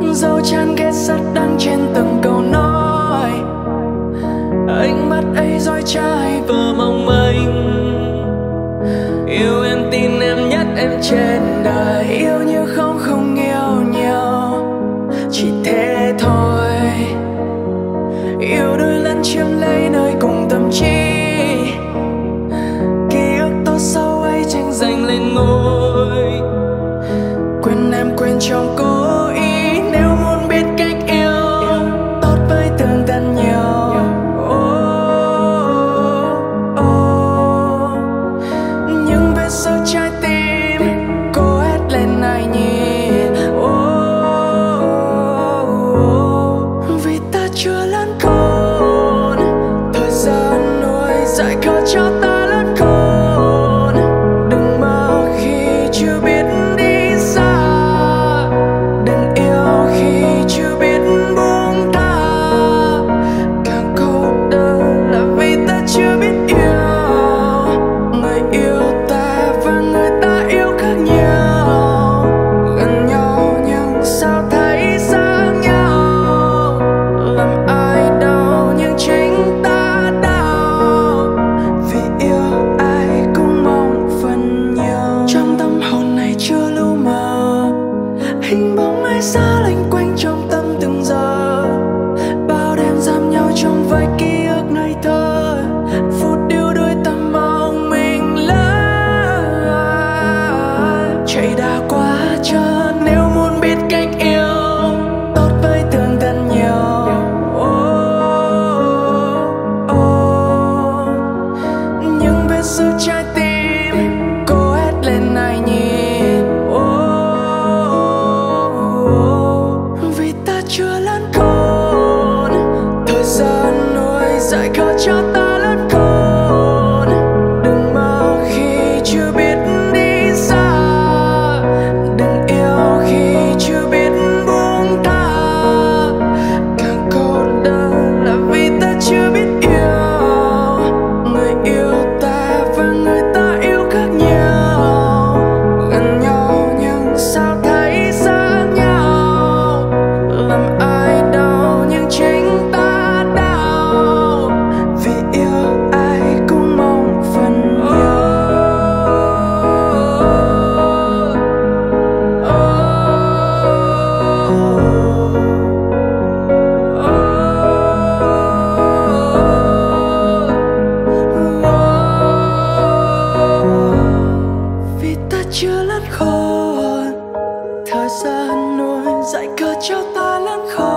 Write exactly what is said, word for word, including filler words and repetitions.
dấu chán ghét rất đắng trên từng câu nói. Ánh mắt ấy dõi trái vừa mong manh. Yêu em tin em nhất em trên đời. Yêu như không không yêu nhau, chỉ thế thôi. Yêu đôi lần chiếm lấy nơi cùng tâm trí. Ký ức tốt xấu ấy tranh giành lên ngôi. Quên em quên trong cố ý. Nếu muốn biết cách yêu tốt với tương tận nhiều. Oh, oh. Nhưng vết sâu trái tim cô hét lên ai nhìn. Oh, oh. Vì ta chưa lớn khôn, thời gian nuôi dạy khó cho ta lớn khôn. Đừng mơ khi chưa biết đi xa. Đừng yêu khi chưa biết buông tha. Càng cô đơn là vì ta chưa biết yêu. Người yêu ta và người ta yêu khác nhau. Gần nhau nhưng sao thấy xa nhau. Làm ai đau nhưng chính ta đau. Vì yêu ai cũng mong phần nhau. Trong tâm hồn này chưa lu mờ, hình bóng ai xa lanh quanh trong tâm từng giờ. Bao đêm giam nhau trong vài ký ức ngây thơ. Phút điêu đuôi ta mong mình lớn. Chạy đã quá trơn. Nếu muốn biết cách yêu tốt với tương tận nhiều. Oh, oh. Nhưng vết sâu trái tim cô hét lên ai nhìn. Oh, oh. Vì ta chưa lớn khôn, thời gian nuôi dạy khó cho ta lớn khôn. Đừng mơ khi chưa biết đi xa. Đừng yêu khi chưa biết buông tha. Càng cô đơn là vì ta chưa biết yêu. Người yêu ta và người ta yêu khác nhau. Gần nhau nhưng sao thấy xa nhau. Làm ai đau nhưng chính ta đau. Vì yêu ai cũng mong phần nhau. Oh, oh. Vì ta chưa lớn khôn, thời gian nuôi dạy cớ cho ta lớn khôn.